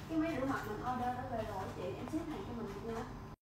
cái máy rửa mặt mình order đã về rồi chị, em xếp hàng cho mình nha.